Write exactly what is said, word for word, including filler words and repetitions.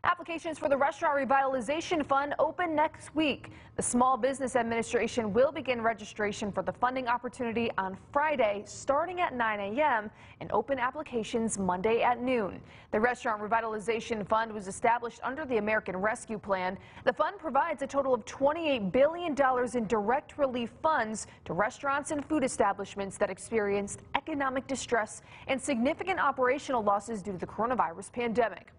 Applications for the Restaurant Revitalization Fund open next week. The Small Business Administration will begin registration for the funding opportunity on Friday starting at nine a m and open applications Monday at noon. The Restaurant Revitalization Fund was established under the American Rescue Plan. The fund provides a total of twenty-eight billion dollars in direct relief funds to restaurants and food establishments that experienced economic distress and significant operational losses due to the coronavirus pandemic.